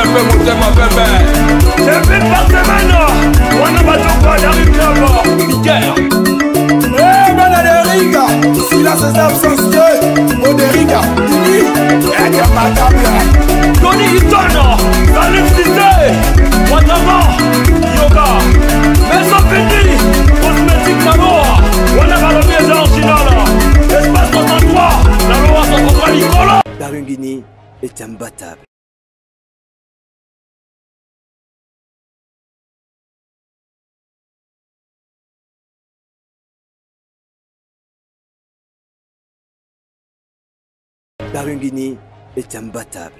peu monter ma bébé. C'est vite par semaine. On a battu quoi d'arriver là-bas. Miguel. Eh, Manaderiga. Si là c'est absence de Oderiga. Tini. Eh, t'es pas table. Tony Itono. Salut Cité. Watama. Yoga. Maison Petit. Cosmétique Namoa. On a pas le pièce original. Espace 63. La loi sont contre Nicolas. Barungini est imbattable. Barungini est imbattable.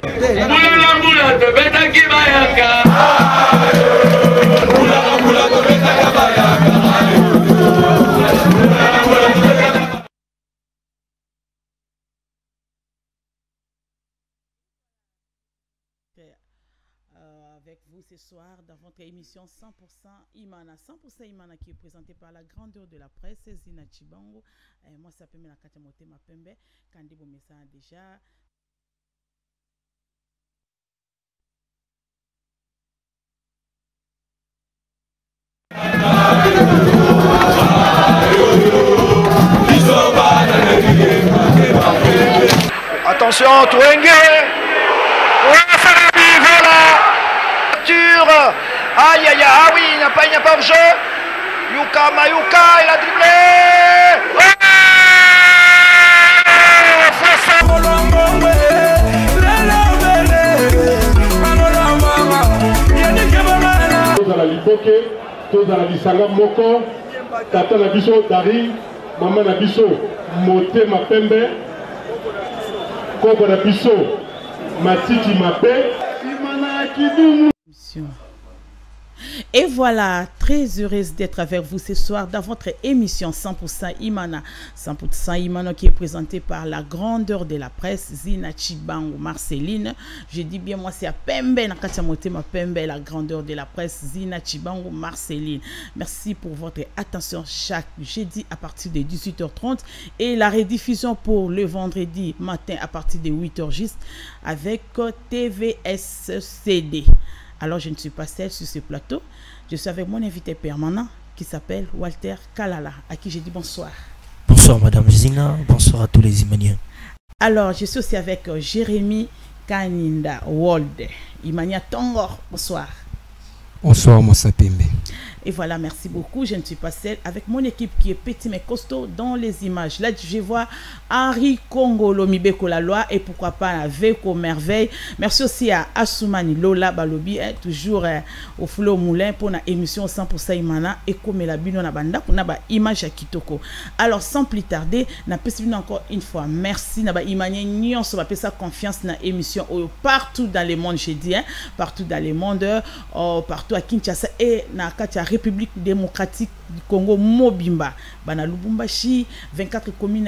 Avec vous ce soir dans votre émission 100% Imana. 100% Imana qui est présentée par la grandeur de la presse, Zina Chibango. Moi, ça peut me la Katamote Mapembe. Kandi Bomesa déjà. Attention, Twenge. Aïe aïe aïe, ah oui, il n'y a pas hors-jeu. Yuka Mayuka, il a dribblé. Tous à la Lipoke, tous à la Lisanga Moko, Tata Nabiso Dari, Maman Nabiso Mote Mapembe, Koko Nabiso Matiti Mape, Imana Kidumu. Et voilà, très heureuse d'être avec vous ce soir dans votre émission 100% Imana. 100% Imana qui est présentée par la grandeur de la presse, Zina Chibango Marceline. Je dis bien moi c'est à Pembe, ma Pembe, la grandeur de la presse, Zina Chibango Marceline. Merci pour votre attention chaque jeudi à partir de 18h30 et la rediffusion pour le vendredi matin à partir de 8h juste avec TVSCD. Alors, je ne suis pas seule sur ce plateau. Je suis avec mon invité permanent qui s'appelle Walter Kalala, à qui je dis bonsoir. Bonsoir, Madame Zina. Bonsoir à tous les Imaniens. Alors, je suis aussi avec Jérémy Kaninda Wolde. Imania Tongor, bonsoir. Bonsoir, Moussa Pembe. Et voilà, merci beaucoup. Je ne suis pas seule avec mon équipe qui est petit mais costaud dans les images. Là, je vois Henri Kongolo Mibeko la loi et pourquoi pas Veko Merveille. Merci aussi à Assoumani Lola Balobi, toujours au flot moulin pour la émission 100% Imana et comme la bino na banda pour na ba image à Kitoko. Alors, sans plus tarder, na possible encore une fois merci na ba imanye nyon so ba pesa confiance na émission partout dans le monde, j'ai dit partout dans le monde, partout à Kinshasa et na Katia République démocratique du Congo Mobimba bana Lubumbashi 24 communes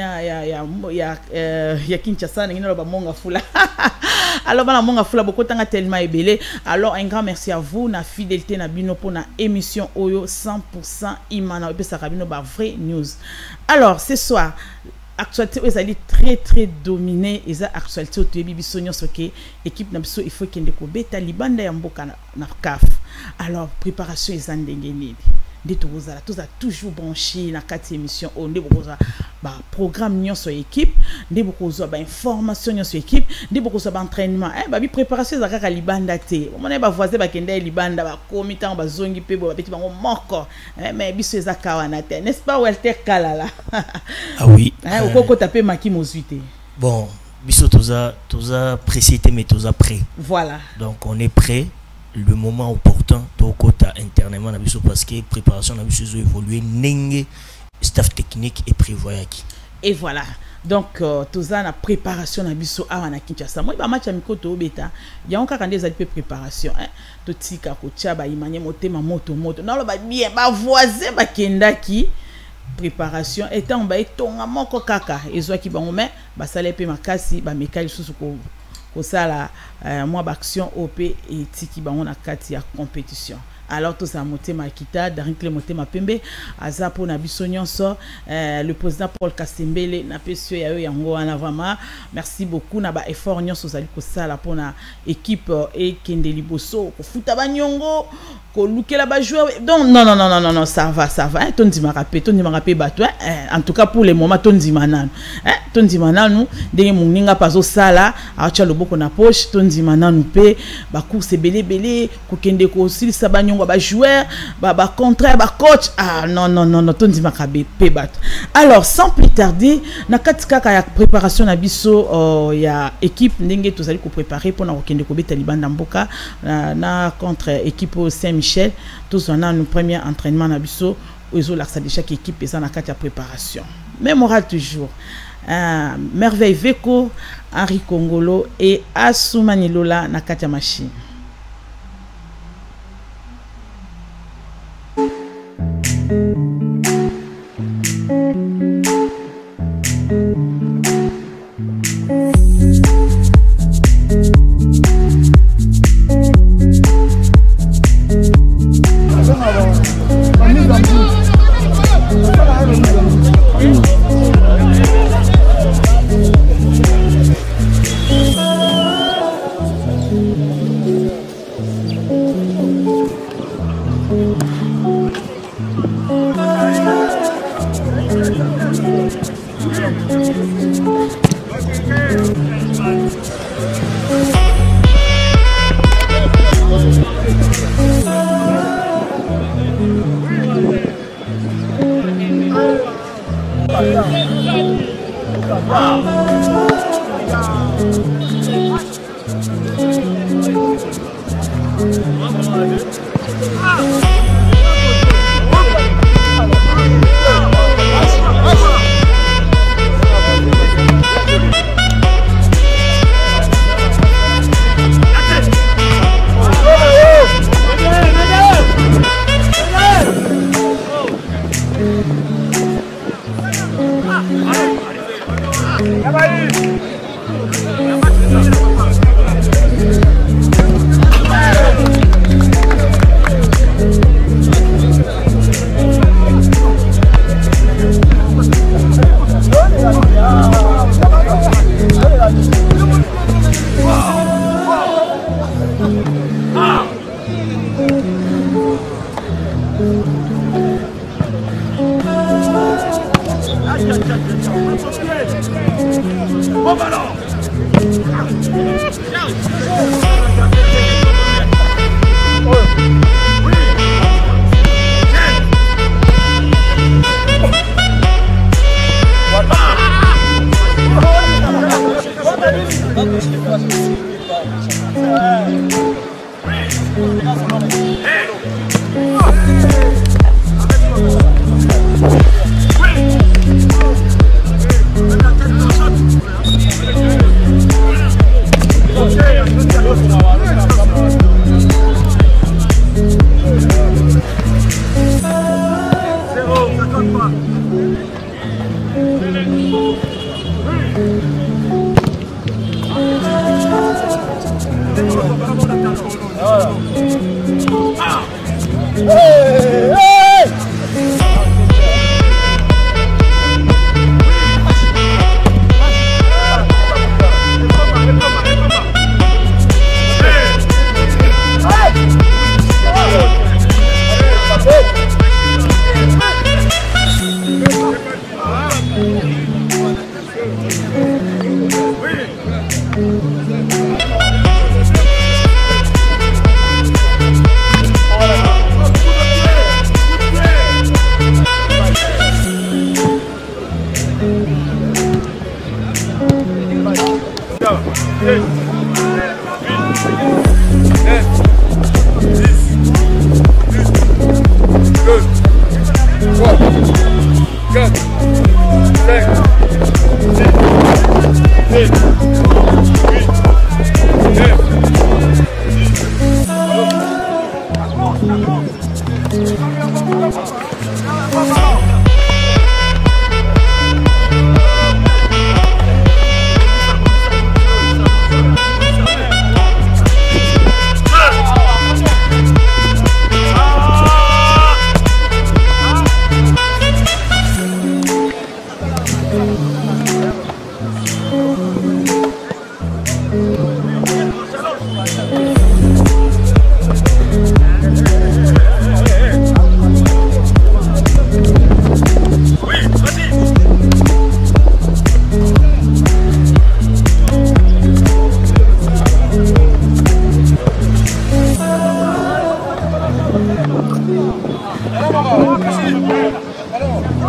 ya Kinshasa ngino ba monga fula alors bana monga fula beaucoup tanga tellement ebele. Alors un grand merci à vous na fidélité na bino pour na émission Oyo 100% Imana et ça rabino ba vrai news. Alors ce soir actualité ils allaient très dominée et ça actualité au bibi sonyo soke équipe na biso il faut kende ko beta libanda ya mboka na CAF. Alors préparation ils andengeni de tous a toujours branché na quatre émissions on de ba programme nyon sur équipe de beaucoup ba information nyon sur équipe de beaucoup ba entraînement ba bi préparation za kaka libanda te on ba voisin ba kende libanda ba comité ba zongi pe ba petit bango moko mais biso za kawana te n'est-ce pas Walter Kalala? Ah oui au koko taper maki mozuité bon biso toza précité mais toza prêt, voilà donc on est prêt le moment opportun to kota internement na biso parce que préparation na biso évoluer nenge staff technique et prévoyaki et voilà donc toza na préparation na biso awa na Kinshasa moi ba match amiko to beta ya on kaka ndeza pe préparation to tika ko tia ba imanye motema moto na lo ba bien ba voisin ba kendaki préparation étant ba etonga moko kaka ezwaki bango mais ba sala pe makasi ba mekali susu ko sala moi action OP et tiki bango na kati ya compétition. alors tout ça motema kita Darin-Claire motema pembe aza pour na biso nyonso le président Paul Kasembele na pesio ya yo yango wana vraiment merci beaucoup na ba effort nyonso zali ko sala pour na équipe et kende liboso ko futa ba nyongo ko lukela ba joueur donc non ça va hein tondi marape bato en tout cas pour le moment tondi manano tondi manano ndenge muninga pazo sala acha loboko na poche tondi manano pe ba course belé ko kende ko silisa ba nyongo ba joueur ba contraire ba coach non tondi makabe pe bato. Alors sans plus tarder na katika ya préparation na biso ya équipe ndenge tozali ko préparer pour na kende ko beta libanda mboka na contre équipe Saint-Michel tous on a nos premier entraînement na biso ozo laksa de chaque équipe et ça na katika préparation mémorable toujours Merveille Veko Henri Kongolo et Assoumani Lola na katika machine.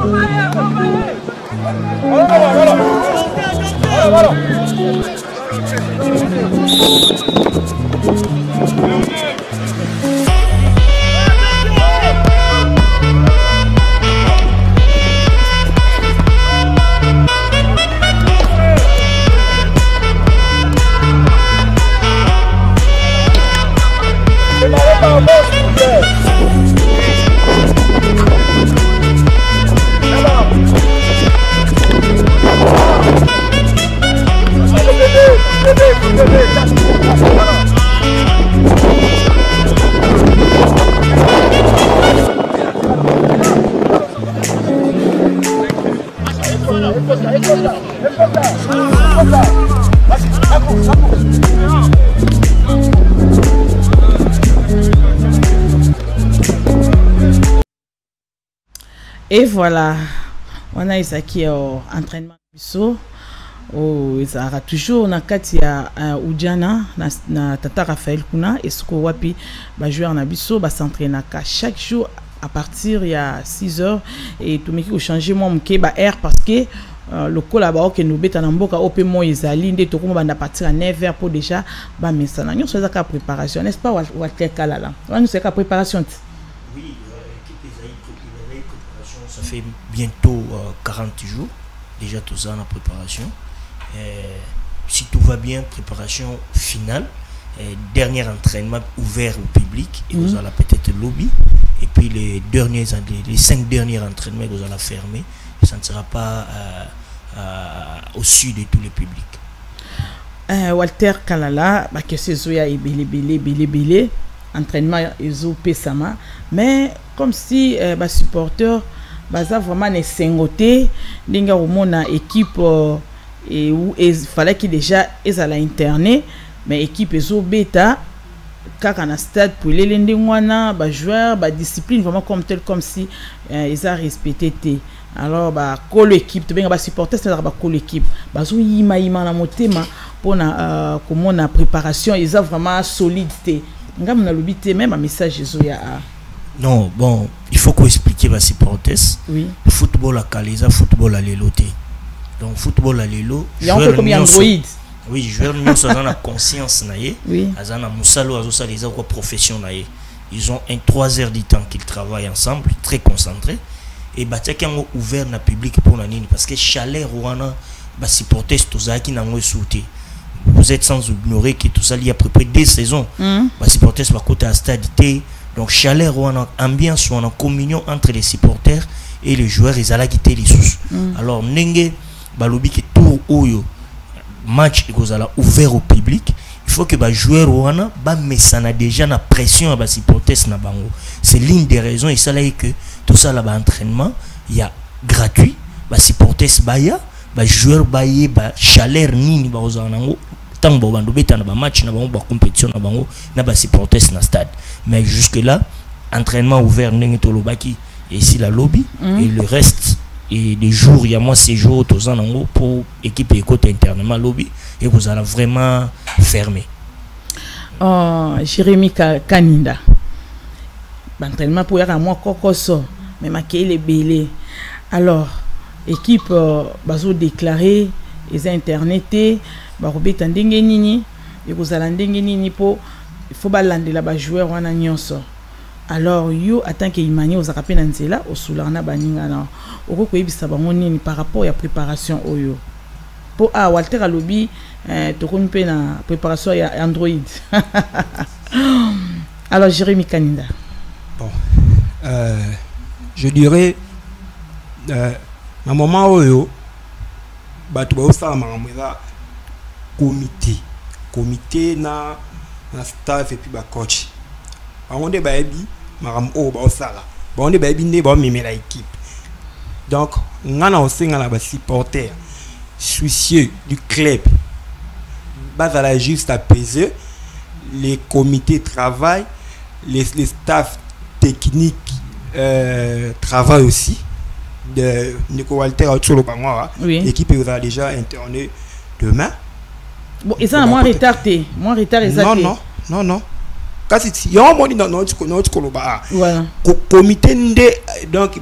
Et voilà, on a Isaki entraînement biso. Oh, ça a toujours na kati ya Ujana na Tata Raphaël kuna esko wapi ba joueur na biso ba s'entraîner chaque jour à partir ya 6h et tout meki ko changer moi mke ba air parce que le collabo que nous beta na mboka ope mo ezali nde to ko banda partir à 9h pour déjà ba mesana nyo so za ka préparation n'est-ce pas wa tekala là on nous c'est ka préparation. Oui, ça fait bientôt 40 jours déjà tout ça en préparation. Si tout va bien, préparation finale, dernier entraînement ouvert au public et vous allez peut-être lobby et puis les 5 derniers entraînements vous allez fermer et ça ne sera pas au-dessus de tous les publics. Walter Kalala, que c'est Zoya et Bélé, entraînement Ezo Pesama, mais comme si les supporters baza vraiment ne sengoté dinga umona équipe et où il fallait qu'il déjà ils allaient interner mais équipe Ezo bêta kaka na stade pour les lendingwana ba joueur ba discipline vraiment comme si ils a respecté alors ba call équipe to benga ba supporter c'est ba call équipe bazo yima na motema pona comment na préparation ils a vraiment solidité ngam na lobité même un message Ezo ya non, bon, il faut qu'on explique les supporters. Oui. Le football à Kaleza, football à l'éloté. Donc, football à l'élo. Il y a encore combien Android? Oui, joueurs nous ont la conscience naïe. Oui. Ils ont Moussalo, ils ont quoi profession naïe. Ils ont 3 heures du temps qu'ils travaillent ensemble, très concentrés. Et bah tiens ont ouvert na public pour la ligne parce que chaleur ouana bah supporters tout ça qui n'a pas sauté. Vous êtes sans ignorer que tout ça il y a à peu près 2 saisons. Bah supporters par côté à stade. Donc chaleur ou en ambiance ou en communion entre les supporters et les joueurs ils allaient quitter les sous. Alors nenge balobi que tout oyo match ils allaient ouvert au public. Il faut que les joueurs ou en ba mesana déjà na pression à supporters na bango. C'est l'une des raisons et ça là que tout ça là ba entraînement il y a gratuit ba supporters baya ba joueurs baye ba chaleur nini ba ozanango tant ba bando beta na ba match na bango ba compétition na bango na ba supporters na stade. Mais jusque là entraînement ouvert n'engitolobaki et ici la lobby et le reste et des jours il y a moi ces jours tous en ango pour équipe et côté internement lobby et vous allez vraiment fermer. Jérémy Kaninda entraînement pour y avoir moi kokoso mais maquiller les belés alors équipe bazo déclaré les internetés ba robeta ndenge nini et vous allez ndenge nini pour il faut balander là-bas joueur wana nyonso alors yo attend que imani aux rappeler nzela au soulana baninga na oko koyebisa bango nini par rapport à préparation oyo pour Walter alobi to ko mpe na préparation ya Android. Alors Jérémy Kaninda. Bon je dirais à un moment oyo batu ba osala makamwela comité na staff et puis ba coach on est baby maram o ba osala on est baby ne ba mimela équipe donc ngana osenga la ba supporter soucieux du club bazala juste apaiser les comités travaillent les staff techniques travaillent aussi de Nico Walter Otsolo Bangwa l'équipe va déjà interner demain. Bon, et ça a moins retardé, non. Kasi il y a un moment dans notre koloba. Voilà. Comité ndé donc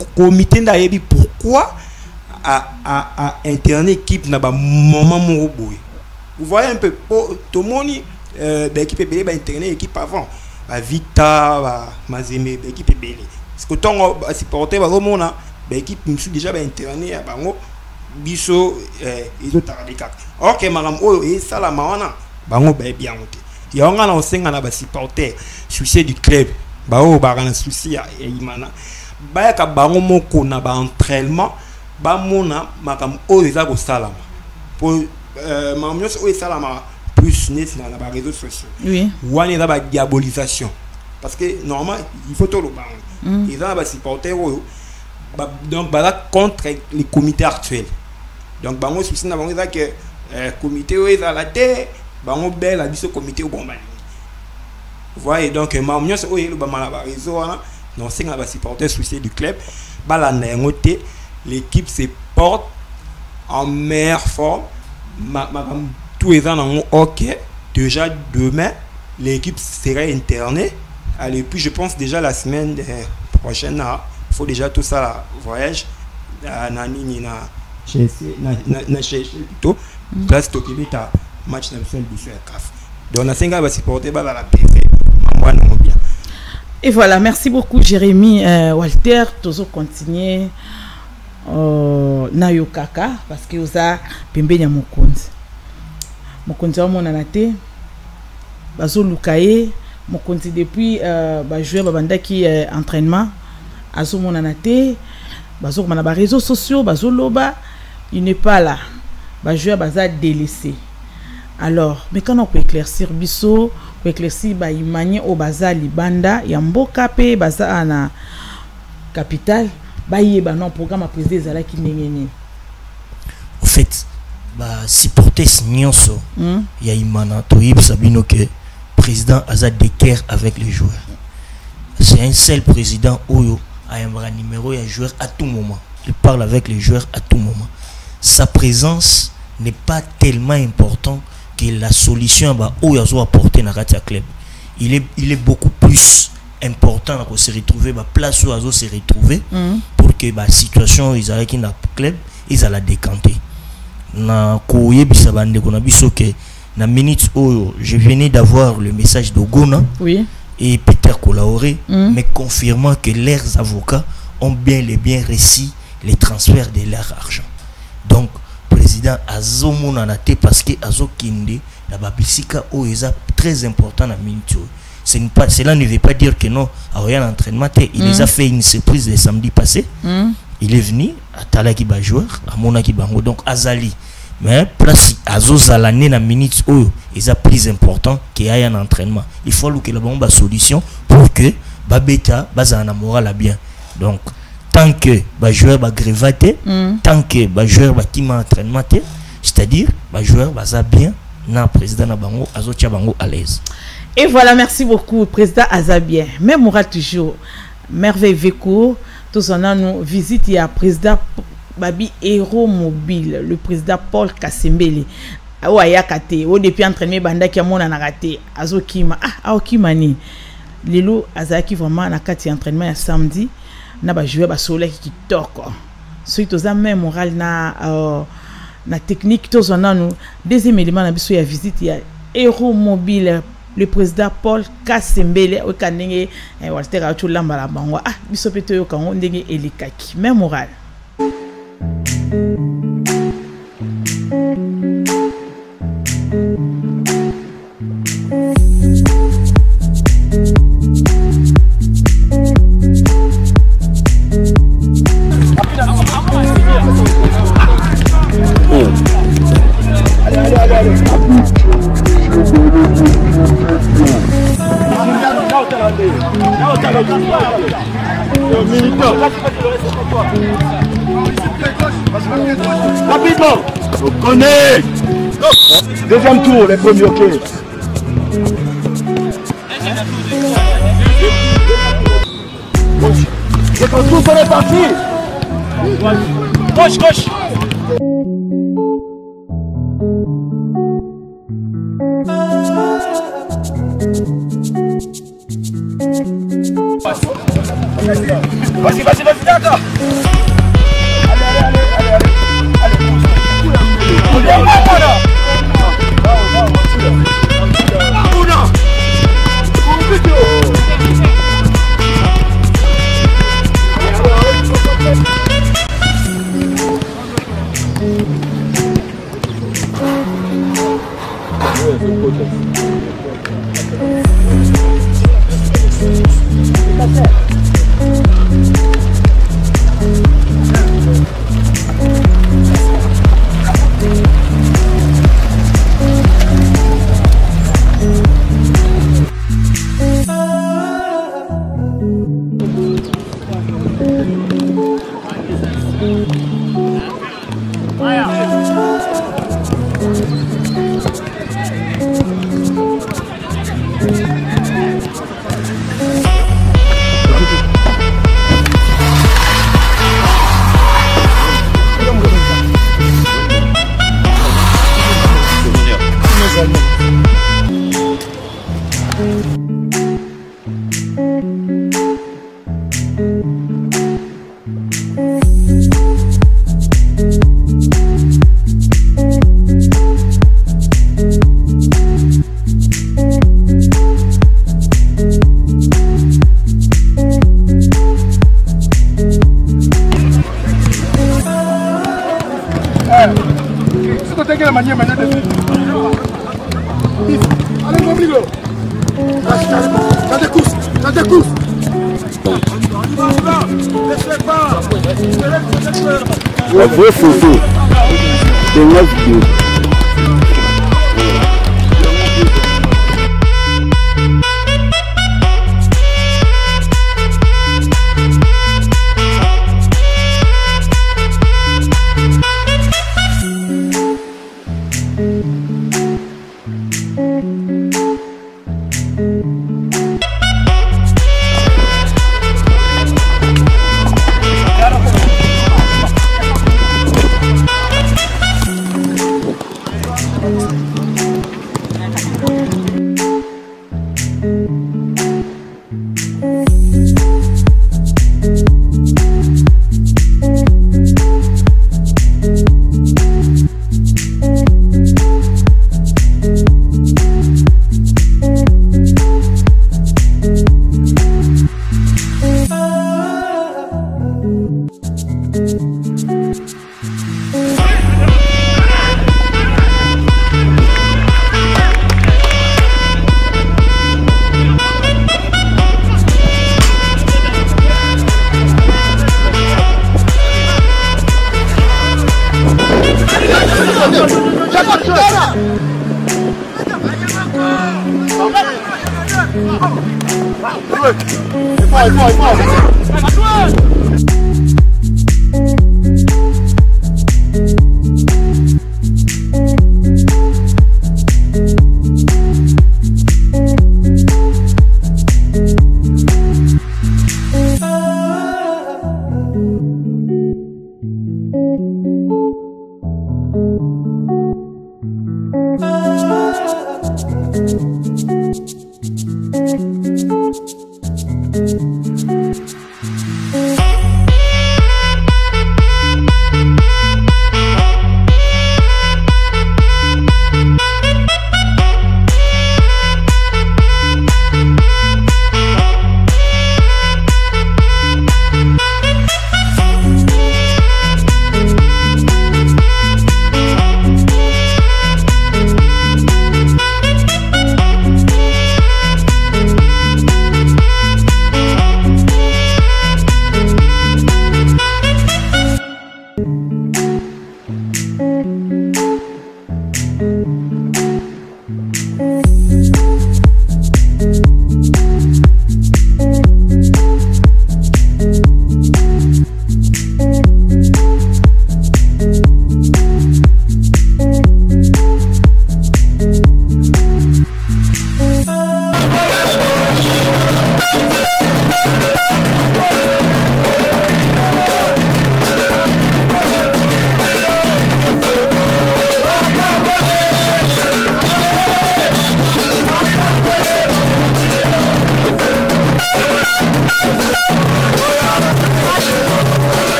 comité d'ailleurs pourquoi à internet équipe n'a pas moment mon boy. Vous voyez un peu tout le monde l'équipe est belé internet équipe avant Vita Mazembe l'équipe est belé parce que tant supporter va remona l'équipe nous déjà internet bango biso ils ont tardé quatre. OK madame oh et ça la mawana bango bien monté. Il y a un senga na ba supporter souci du club ba o ba na souci ya imana ba ka bango moko na ba entraînement ba mona makam o eza ko salama pour mamnyos o salama plus net na ba réseaux sociaux oui wani da ba diabolisation parce que normalement il faut tout le bango ils ont ba supporter donc ba contre les comités actuels donc bango souci na bango que comité o eza la terre bango bel a biso comité au bon mali. Vous voyez donc mamnyos o yelo ba mala ba réseau non c'est nga ba supporter souci du club ba la ngote l'équipe se porte en meilleure forme tous les ans OK déjà demain l'équipe sera internée allez puis je pense déjà la semaine prochaine il faut déjà tout ça là, voyage na nini na chez plutôt place Tokibita match national du CAF. Donc on a 5 ans à supporter la PV. Bien. Et voilà, merci beaucoup Jérémy Walter, toujours continuer na yokaka parce que oza pembeni ya mokonzi. Mokonzi wa mona nate bazo lukaye mokonzi depuis ba jouer ba bandaki entraînement azo mona nate bazo na ba réseaux sociaux bazo loba il n'est pas là. Ba jouer baza délaissé. Alors, mais quand on peut éclaircir biso, peut éclaircir ba imani au baza libanda, ya mboka pe baza ana capitale, ba yeba non programme à président zala ki ndengeni. En fait, ba supporter nyonso, ya imana to yib sabino que président aza d'équerre avec les joueurs. C'est un seul président oyo a un bras numéro ya joueur à tout moment. Il parle avec les joueurs à tout moment. Sa présence n'est pas tellement importante que la solution bah où il a apporté dans le club. Il est beaucoup plus important pour se retrouver bah place où il a se retrouver pour que bah situation ils arrêtent dans le club ils allaient décanter. Na koye bisabande qu'on a biso que na minute où je venais d'avoir le message de Gona et Peter Kolaoré mais confirmant que leurs avocats ont bien réussi les transferts de leur argent. Donc président azo monanate parce que azo kinde la babisika o eza très important na minute. Cela ne veut pas dire que non a rien entraînement. Il les a fait une surprise le samedi passé. Il est venu à Talaki ba joueur à Monaki bango donc azali mais place azo zalane na minute o eza plus important qu'il y ait un entraînement. Il faut que la bombe solution pour que babeta baza na moral bien. Donc tant que les joueurs va grévater, tant que les joueurs va qui entraînement, c'est-à-dire les joueurs va bien, na président na bango azotia bango à l'aise. Et voilà, merci beaucoup président Azabien. Même Moura toujours merveille vécu. Tous on a nous visite il y a président Babi Héros Mobile, le président Paul Kasembele. Aya kate, au depuis entraînement banda qui a mon anaraté, azokima okimani. Lelo azaki vraiment na kati entraînement ya samedi. Na ba jouer ba soleil qui toko so itoza même moral na technique tozo na nous deuxième élément na biso ya visite ya Héros Mobile le président Paul Kasembele o kanenge Walter a tulamba la bango biso peto yo kango ndenge elikaki même moral. Rapidement, on connaît. Deuxième tour, les premiers, ok. C'est ton tour, on est parti. Gauche, gauche. Vas-y, d'accord. la manière maintenant de allez, Mobligo. T'as des courses. La vraie photo de la vidéo.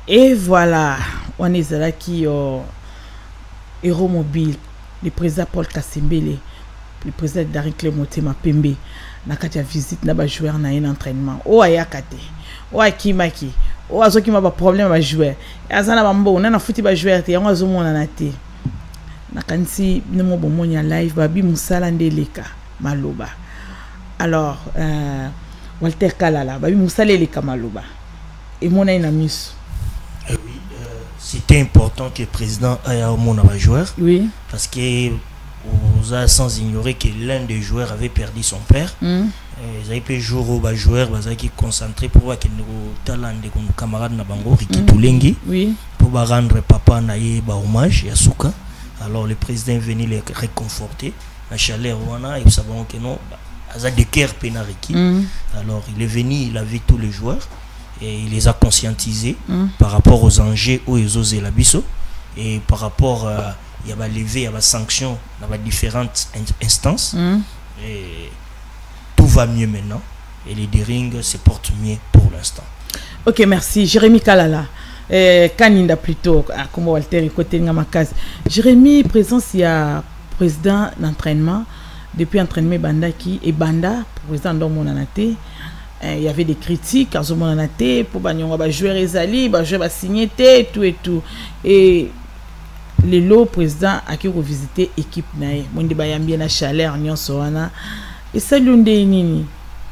Et voilà, on est là qui Héros Mobile, le président Paul Kassembele, le président Darin Motema Pembe, na kati visite na ba joueur na un entraînement. O ayakate, o akimaki, o azoki ma ba problème ba joueur. Azana bambo na futi ba joueur te yango azomona na te. Na kanisi nemo bomonya live babi musala ndeleka maloba. Alors Walter Kalala babi musala leka maloba. Et mon ina miss. Oui, c'était important que le président ait un mon joueur. Oui. Parce que on a sans ignorer que l'un des joueurs avait perdu son père. Ils avaient pu jouer au joueur, ils avaient concentré pour voir que nos talents de nos camarades na bango Riki Toulengi. Oui. Pour rendre papa naïe hommage à Souka. Alors le président est venu les réconforter. La chaleur wana et savons que non, Aza de cœur penariki. Alors il est venu, il a vu tous les joueurs et il les a conscientisés par rapport aux enjeux où ils osent la biso et par rapport il y a levé, il y a sanctions dans différentes instances et tout va mieux maintenant et les Dering se portent mieux pour l'instant. Ok, merci. Jérémy Kalala. Kaninda plutôt, comme Walter côté Ngamakazi. Jérémy, présence, il y a président d'entraînement, depuis entraînement Bandaki et Banda, président d'Omonanate. Il y avait des critiques à Zomonanate pour Banyonga, joueur Ezali, joueur signé et tout et tout. Et les lots président a qui revisité équipe nae. Mon débat y a bien la chaleur, Nyon Soana. Et ça, l'une des nini.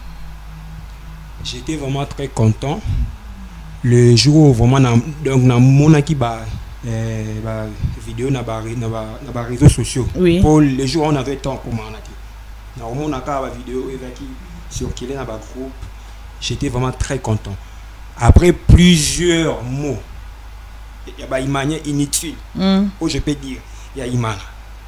J'étais vraiment très content. Le jour où vraiment donc na mona ki ba vidéo na ba réseaux sociaux. Oui. Pour le jour où on avait temps pour manaki. Na mona ka ba vidéo qui circulait dans ba groupe. J'étais vraiment très content. Après plusieurs mots, il y a une manière inutile. Où je peux dire, il y a Imana.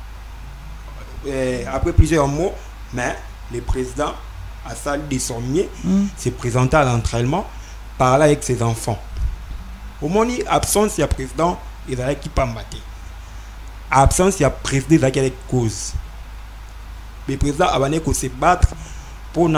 Après plusieurs mots, mais le président a salué de son mieux, s'est présenté à l'entraînement, parler avec ses enfants. Au moment où absence, il y a président, il a qui pas maté. Absence, il y a président, il a qui cause. Le président a se battre pour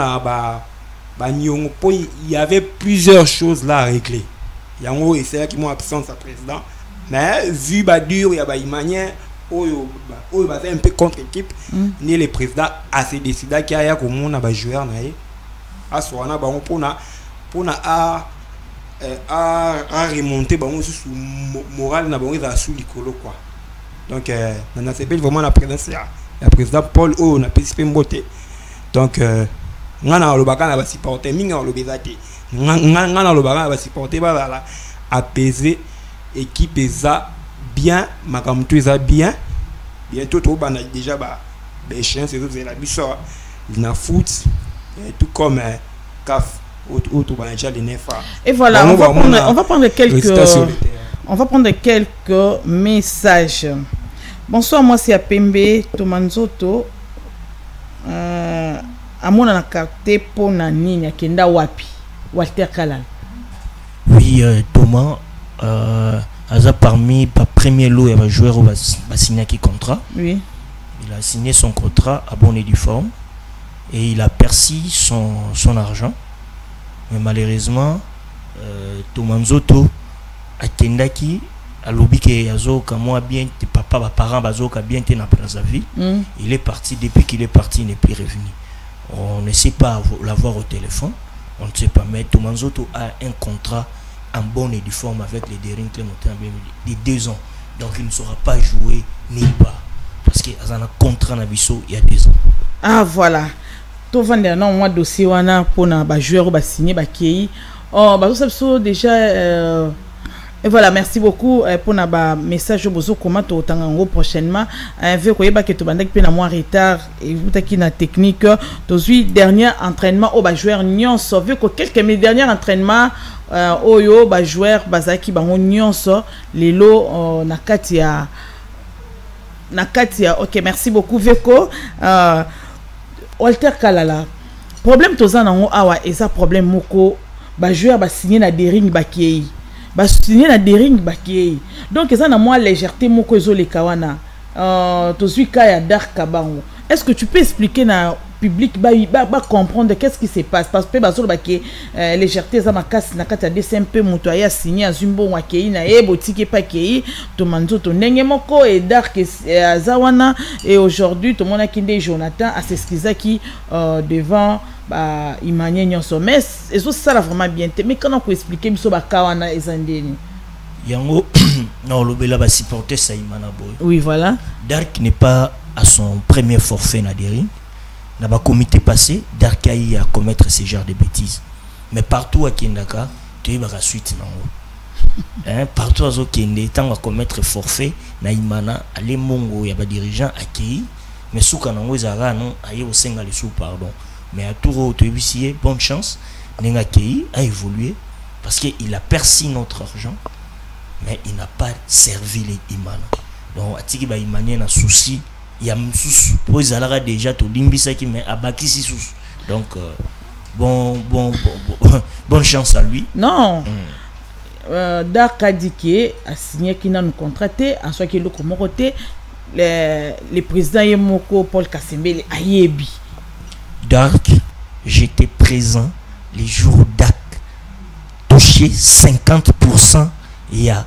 il y avait plusieurs choses là à régler. Il y a un essai qui m'ont absence à président. Mais vu dur, il y a une manière où il va un peu contre l'équipe. Ni le président a décidé qu'il y a un joueur à remonter sous moral sous l'écolo quoi. Donc on a vraiment la présence la président Paul O on a participé mboté. Donc ngana lobaka na ba supporter minga lobezate ngana lobaka ba supporter ba apaiser équipe eza bien makamtu eza bien bientôt to bana déjà ba chiens c'est autres la biso na foot tout comme CAF auto bana déjà les nefa. Et voilà, on va prendre quelques messages. Bonsoir, moi c'est Pembe Tomanzoto. Amona na carte pour nani akenda wapi Walter Kalala. Oui, Thomas Aza parmi pas premier lot il va jouer au va signer qui contrat. Oui. Il a signé son contrat à bonne et due forme et il a perçu son argent. Mais malheureusement Tomanzoto akendaki alobi ke azoka moi bien papa parents bazoka bien te na Brazzaville. Il est parti, depuis qu'il est parti il n'est plus revenu. On ne sait pas l'avoir au téléphone, on ne sait pas, mais Tomanzoto a un contrat en bonne et due forme avec les Dering de 2 ans, donc il ne saura pas jouer nulle part parce qu'il a un contrat Nabiso il y a 2 ans. Ah voilà, tout vendre non moi dossier wana pour na ba joueur ba signer ba kei. Oh ba so déjà et voilà, merci beaucoup pour na message bozo comment to tango prochainement avec ko yeba ke to bandaki pe na moi retard et vous taki na technique to zui dernier entraînement au ba joueur nyonso vu que quelques mes derniers entraînements oyo ba joueur bazaki bango nyonso lelo na katia OK, merci beaucoup Veko. Walter Kalala, problème toza nango awa eza problème moko ba joueur ba signer na Dering bakei ba signer na Dering bakei, donc eza na moi légèreté moko ezo le kawana to zui ka ya Dark Kabango. Est-ce que tu peux expliquer na public va comprendre qu'est-ce qui se passe parce que bazolo ba ke légèreté za makasi na kata DCMP muto aya signé azumbo wa kei na botiki pa kei to manzo to ndenge moko et Dark azawana et aujourd'hui to mona kinde Jonathan a s'excuser devant Imani nyonso mais eso ça vraiment bien mais quand on peut expliquer biso ba kawana ezandeni yango non lobela ba supporter ça Imana boy. Oui voilà. Dark n'est pas à son premier forfait Naderi. Dans le comité passé, Dark a eu à commettre ce genre de bêtises. Mais partout à Kendaka, tu as eu la suite. Partout à Kende, tant à commettre forfait, Naïmana, les Mongo, il y a des dirigeants à qui, mais sous Kanango, Zara, non, aïe au Sengal sous, pardon. Mais à tout tu as bonne chance, Nenga Kei a évolué parce qu'il a perçu notre argent, mais il n'a pas servi les Imana. Donc, à Tiki Imani, il a un souci. Il y a pour les déjà tout limbisaki mais abaki si sous donc bonne chance à lui. Non. Dark a dit qu'il a signé qu'il n'a nous contracté en soit qu'il le côté le président Yemoko Paul Kasembele a yebi. Dark, j'étais présent les jours où Dark touché 50% il y a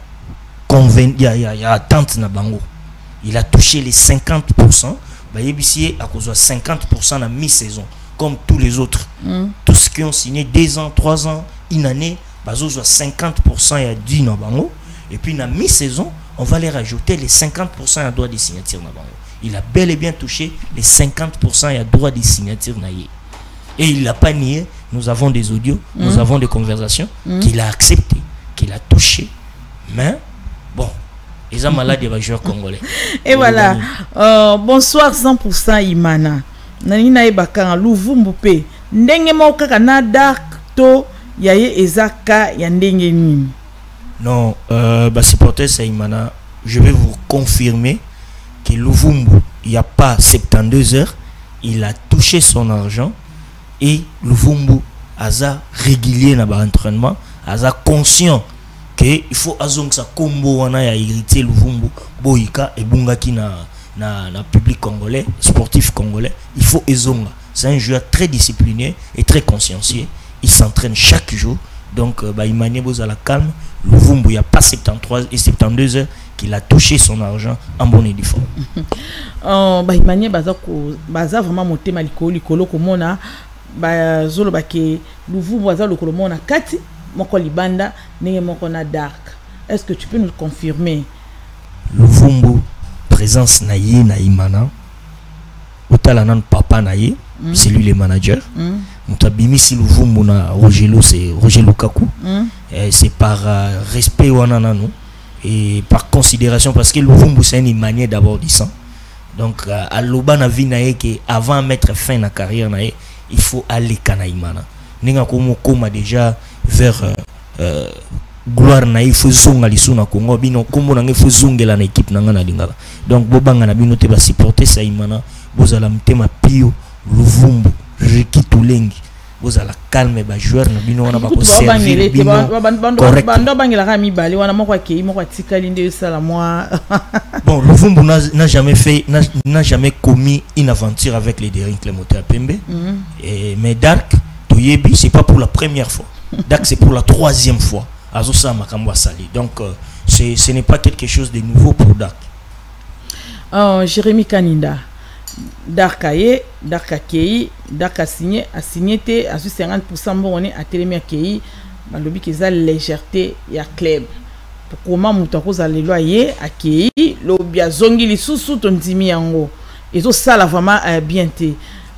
attente na bango. Il a touché les 50%. Bah, Yébisier a causé 50% à mi-saison, comme tous les autres. Tous ceux qui ont signé 2 ans, 3 ans, une année, bah, ils ont 50% et à 10 dans bango. Et puis, à mi-saison, on va les rajouter les 50% à droit des signatures dans bango. Il a bel et bien touché les 50% et à droit des signatures. Et il n'a pas nié. Nous avons des audios, nous avons des conversations qu'il a accepté, qu'il a touché. Mais, bon. Ils ont malade des joueurs congolais. Et voilà. Bonsoir 100% Imana. Nanina Ebaka Louvumbu pe. Ndenge moka kana Dark to yaye ezaka ya ndenge nini. Non, supporter c'est Imana. Je vais vous confirmer que Louvumbu, il n'y a pas 72 heures, il a touché son argent et Louvumbu aza régulier dans l'entraînement, aza conscient que il faut azong sa combo wana ya hérité Louvumbu boika et bungaki na public congolais, sportif congolais, il faut ezonga. C'est un joueur très discipliné et très consciencieux. Il s'entraîne chaque jour. Donc Imani boza la calme. Louvumbu il n'y a pas 73 et 72 heures qu'il a touché son argent en bonne et due forme. Imani baza vraiment monté malikolo komona zolo bake Louvumbu baza lokolo mona kati moko libanda nenge moko na Dark. Est-ce que tu peux nous confirmer? Louvumbu présence naïe na Imana otala papa naïe c'est lui le manager. Mutabimi si Louvumbu na Rogelo c'est Roger Lukaku. C'est par respect wananano et par considération parce que Louvumbu c'est une manière d'abord du sang. Donc à loba na vie naïe que avant de mettre fin à la carrière naïe il faut aller kana Imana. Ninga komo koma déjà vers gloire na ifo zonga lisuna Congo bino kombo na ngefo zongela na équipe na ngana lingala. Donc bobanga na bino te ba supporter ça Imana bozala mtema pio Louvumbu Riki Tulengi bozala calme ba joueur na bino wana ba ko servir bino correct bando bangela ka mibale wana moko akei moko atikali nde sala moi. Bon Louvumbu n'a jamais commis une aventure avec les Derrick Clémoté Pembe. Mais Dark Toyebi c'est pas pour la première fois. Dark c'est pour la 3e fois. Azosa Makambo Sali. Donc ce n'est pas quelque chose de nouveau pour Dark. Jérémy Kaninda. Dark Aye, Dark Akei, Dark a signé te à 50% bon on est à Télémia Akei, balobi keza légèreté ya club. Comment mutako za le loyer Akei, lobi azongi lisusu tondimi yango. Ezo sala vraiment bien te.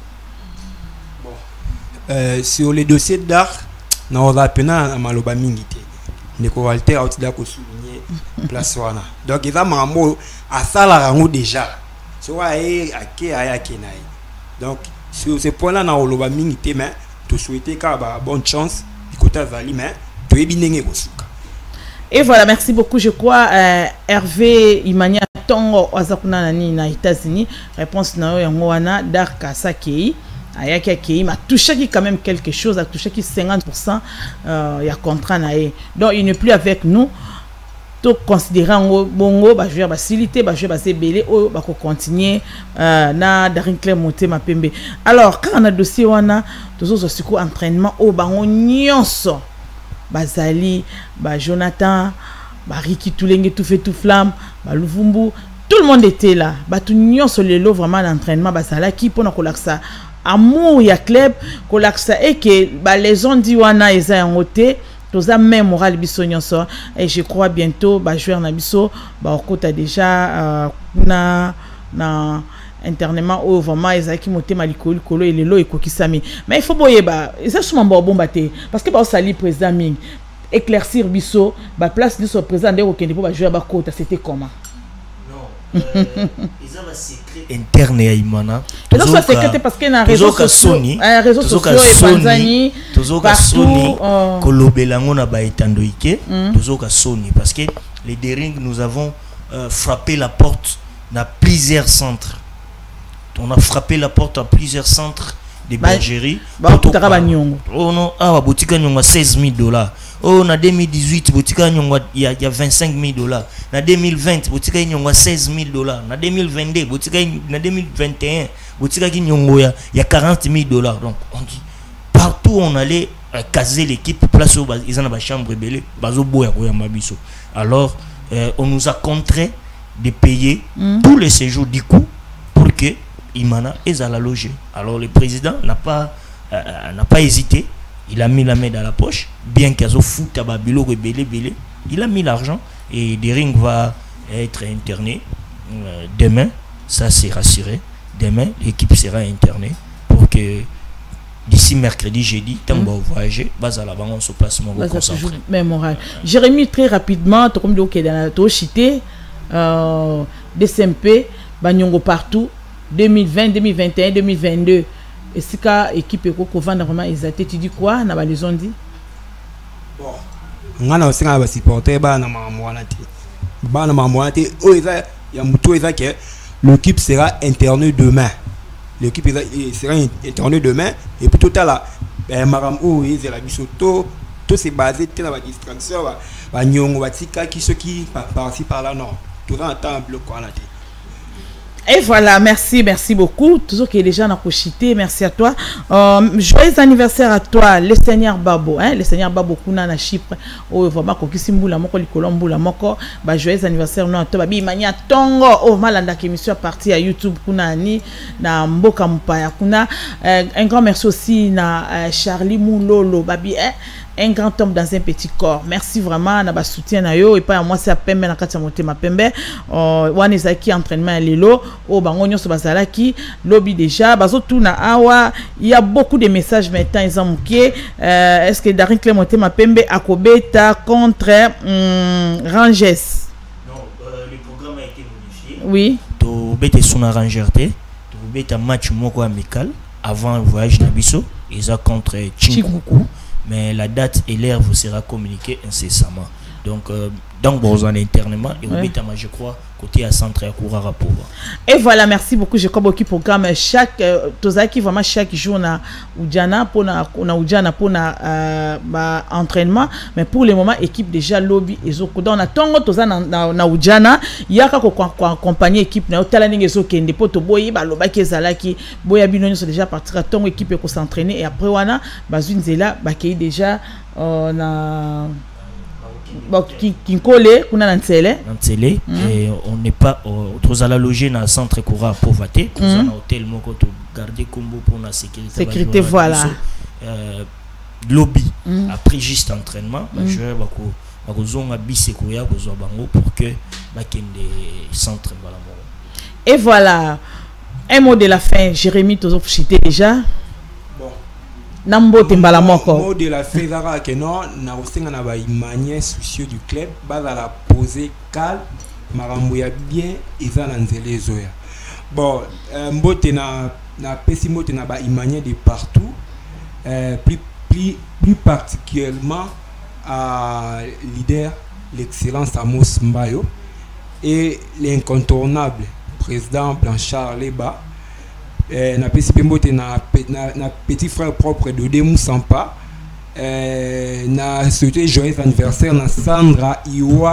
Sur les dossiers de Dark, on va pena à maloba mingite. Neko Walter a aussi d'accord souligner place wana. Donc il va mambo à sala rango déjà. Donc sur ce point là na oloba mingite mais tu souhaiter ka bonne chance du côté Vali mais tu es binenge kosuka. Et voilà, merci beaucoup. Je crois Hervé Imania Tongo Azakuna nani na États-Unis. Réponse na yango wana Dark Asakei. Ayaki Akei m'a touché quand même quelque chose, a touché qui 50% il y a contrat naé. Donc il n'est plus avec nous. to considérant bongo ba joueur ba silité ba joueur ba sebelé o ba ko continuer na Daring Claire Motema Pembe. Alors quand on a dossier wana tozo siko entraînement o bango nyonso bazali ba Jonathan ba Ricky Tulenge tout fait tout flamme ba Luvumbu, tout le monde était là ba tout nyonso lelo vraiment l'entraînement bazala qui pona kolaksa amour ya club kolaksa et que ba les on dit wana eza ngote toza même moral biso nyonso et je crois bientôt ba joueur na biso ba okota déjà na internement au vraiment ezaki motema likolo kolo et lelo ekokisami mais il faut boyeba ça suma bomba te parce que ba sali président ming éclaircir biso ba place de son président de okende po ba joueur ba kota c'était comment ils ont un secret interne à Imana. Non, c'est secret parce qu'il y a un réseau social, réseaux sociaux et Banzani partout. Kolobelango na ba etandoike, tozoka Sony parce que les Daring nous avons frappé la porte dans plusieurs centres. On a frappé la porte à plusieurs centres de bergerie. Oh non, ah botika nyonga $16,000. Oh na 2018 botika nyonga il y a $25,000. Na 2020 botika nyonga $16,000. Na 2022 botika na 2021 botika nyonga il y a $40,000. Donc on dit partout on allait caser l'équipe place où ils ont ba chambre belé bazo boya ko yamba biso. Alors on nous a contraint de payer tous les séjours du coup pour que Imana est à la loger. Alors le président n'a pas hésité. Il a mis la main dans la poche. Bien qu'il y ait foot à Babilo belé, il a mis l'argent et Daring va être interné demain. Ça c'est rassuré. Demain l'équipe sera internée pour que d'ici mercredi, jeudi, tant qu'on va voyager, bas à la banque on se place mon mémoral. Jérémy très rapidement, comme dit OK dans la tochité, DCMP, Banyongo partout. 2020, 2021, 2022. Et si ka équipe eko vendre vraiment exacté, tu dis quoi na ba les on dit? Bon. Ngana osinga ba supporter ba na mamwana te. Ba na mamwana o eza ya muto eza que l'équipe sera internée demain. L'équipe sera internée demain et puis tout à la maram o eza la bisoto tout c'est basé sur la distraction ba nyongo ba tika qui ceux qui par-ci par là non. Tout en temps bloc quoi là. Et voilà, merci beaucoup. Toujours qu'il y a des gens à Kochité, merci à toi. Joyeux anniversaire à toi, le Seigneur Babo. Le Seigneur Babo, Kuna na Chypre. Oh, vraiment, Kokisimboula, Moko, Likolomboula, Moko. Joyeux anniversaire, non, à toi, Babi, Mania Tongo. Oh, Malanda, qui est partie à YouTube, Kuna, Ni, na Mboka Mpaya, Kuna. Un grand merci aussi, na Charlie Moulolo, Babi, un grand homme dans un petit corps. Merci vraiment, na ba soutien na yo et pas à moi c'est à Pembe na Katia Motema Pembe. Wanezaki entraînement à Lelo, au Bangonyo so bazala ki lobby déjà, bazo tuna awa, il y a beaucoup de messages maintenant ils ont manqué. Est-ce que Daring Claire Motema Pembe akobeta contre Ranges? Non, le programme a été modifié. Oui. To bete suna Rangerté, to beta match moko amical avant le voyage d'Abisso, ils ont contre Chinkuku. Mais la date et l'heure vous sera communiquée incessamment. Donc bon, en internement et ouais. Je crois côté à centre à Kourara pour. Et voilà, merci beaucoup. Je crois beaucoup programme chaque tozaki vraiment chaque jour na Oudjana pour na Oudjana pour na entraînement, mais pour le moment équipe déjà lobby ezoko dans na tongo toza na Oudjana yaka ko accompagner équipe na otala ninge ezokende poto boyi ba lobaki ezalaki boya binoni sont déjà partir à tongo équipe ko s'entraîner et après wana bazunzela bakei déjà na Kinkole, et on n'est pas tous à la loger dans le centre Koura pauvreté, tous à l'hôtel Moko garder combo pour la sécurité. Voilà. Lobby après juste entraînement, je vais pour que des centres. Et voilà, un mot de la fin, Jérémy Tozov cité déjà. Nambo tembala moko mot de la fédération que non na osenga na ba imanier soucieux du club ba la poser calme marambo ya bien eza na nzele zoya bon mbote na pesi mbote na ba imanier de partout plus particulièrement à leader l'excellence Amos Mbayo et l'incontournable président Blanchard Leba. Na petit frère propre de Demu Sampa na souhaité joyeux anniversaire na Sandra Iwa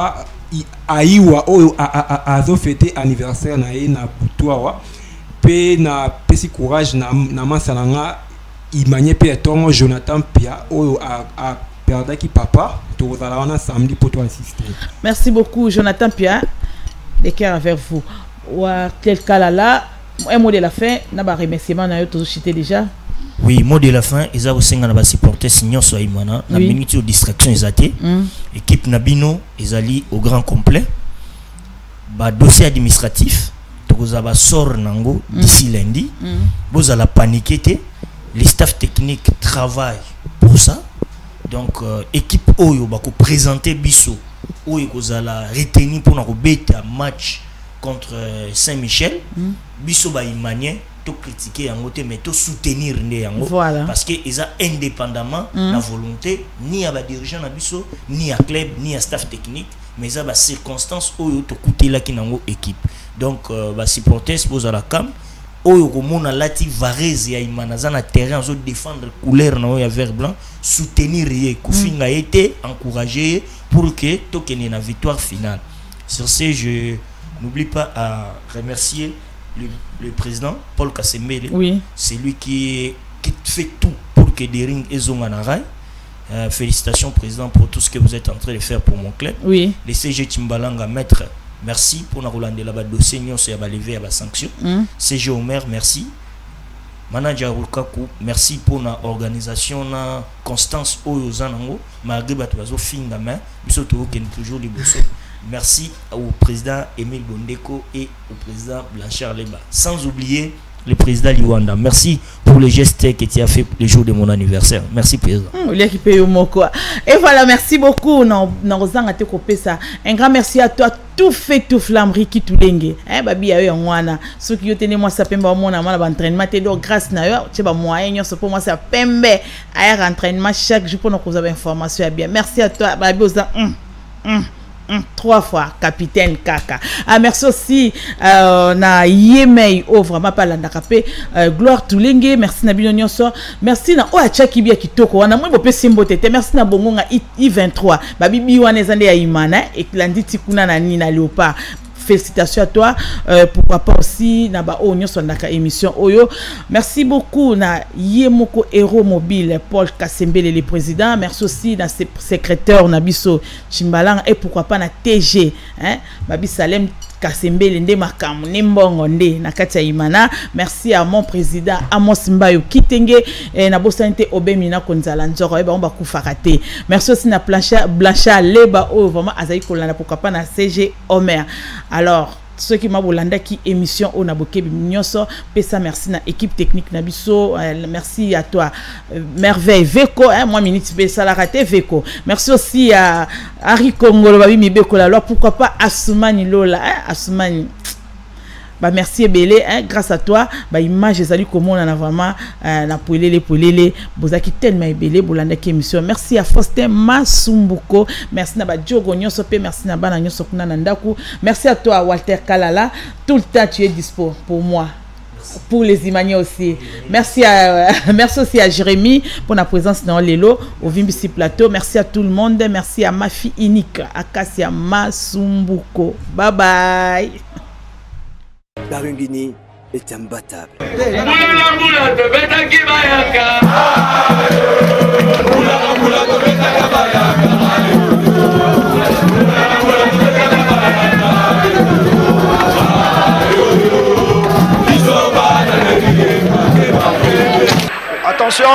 aiwa oyo azo fêter anniversaire na ye na butoa pe na pesi courage na masalanga imanye pe tongo Jonathan Pia oyo a perdaki papa to wana samedi pour toi assister. Merci beaucoup Jonathan Pia. Les cœurs avec vous. Wa tel cas là, un mot de la fin, na ba remerciement na yo toujours cité déjà. Oui, mot de la fin, ils ont aussi un supporter signant sur Imana, la minute de distraction ils été. Équipe Nabino, ils allaient au grand complet. Ba dossier administratif, vous avez sort nango d'ici lundi. Vous allez paniquer, les staff techniques travaillent pour ça. Donc équipe Oyo va présenter Bisso, Oyo vous allez retenir pour nous bêter un match contre Saint-Michel. Bisso va imanier. To critiquer en côté mais to soutenir voilà. Parce que ils ont indépendamment la volonté ni à la dirigeant na biso ni à club ni à staff technique mais ça va circonstances où to coûter là qui nango équipe donc va supporter pose à la cam oyo komona lati varese ya imanaza na terrain zo défendre couleur na ya vert blanc soutenir ye kufinga été encourager pour que to kene na victoire finale. Sur ce, je n'oublie pas à remercier le président Paul Kasembele, oui. C'est lui qui fait tout pour que Dering et Zonganaray. Félicitations président pour tout ce que vous êtes en train de faire pour mon club. Oui. Les CG Timbalanga maître, merci pour nous relander là-bas dossier nous c'est à lever à la sanction. CG Omer, merci. Manager Rukaku, merci pour la organisation na constance Oyozanango malgré batwazo finga main bisoto qui est toujours les bosses. Merci au président Émile Bondeko et au président Blanchard Leba. Sans oublier le président Liwanda. Merci pour le geste que tu as fait le jour de mon anniversaire. Merci président. Et voilà, merci beaucoup. Un grand merci à toi. Tout fait tout flammerie qui tout lengue. Babi a eu un moine. Ceux qui ont tenu moi ça pembe mon amana entraînement te donc grâce na yo, tu ba moyen pour moi ça pembe à entraînement chaque jour pour nous avoir information bien. Merci à toi babi oza 3 fois capitaine Kaka. Merci aussi na Yemei vraiment pas la ndakapé gloire Tulenge, merci na Binonyoso, merci na Oacha Kibia Kitoko wana mo pe simbo tete, merci na Bongonga I23 babi biwana ezande ya Imana et landiti kuna na Nina Léopard. Félicitations à toi. Pourquoi pas aussi na onyo sondaka émission oyo. Merci beaucoup na Yemoko Héros Mobile Paul Kasembele le président. Merci aussi na secrétaire Nabiso Chimbalang et pourquoi pas na TG hein Babi Salem Kasembele nde makamu nembongo nde na kati ya Imana. Merci à mon président Amos Mbayo Kitenge na bosanité Obemina Konzala Nzoro eba on ba kufarate. Merci aussi na Blanchard Leba o vraiment azai kolanda pourquoi pas na CG Omer. Alors ceux qui m'a bolanda qui émission au Nabokebi Nyoso pesa merci na équipe technique Nabiso merci à toi merveille Veko hein moi minute pesa la raté Veko merci aussi à Henri Kongolo babi mibeko la loi pourquoi pas Asumani Lola hein Asumani bah merci Belé hein grâce à toi bah image ezali comment on a vraiment na polele bozaki tellement belé bolanda ki émission merci à Faustin Masumbuko merci na ba Diogo Nyoso pe merci na bana Nyoso kuna na ndaku merci à toi Walter Kalala tout le temps tu es dispo pour moi. Pour les Imaniens aussi. Merci aussi à Jérémy pour la présence dans les lots au Vimbisi Plateau. Merci à tout le monde. Merci à ma fille unique, Akasia Masumbuko. Bye bye. Barungini est imbattable. Moula,